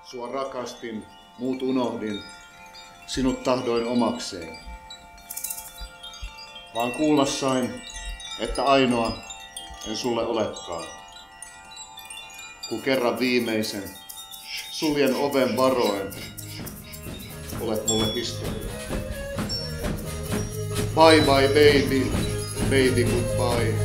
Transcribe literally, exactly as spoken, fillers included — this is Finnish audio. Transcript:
Sua rakastin, muut unohdin, sinut tahdoin omakseen. Vaan kuulla sain, että ainoa en sulle olekaan. Kun kerran viimeisen suljen oven varoen, olet mulle historia. Bye bye baby, baby goodbye.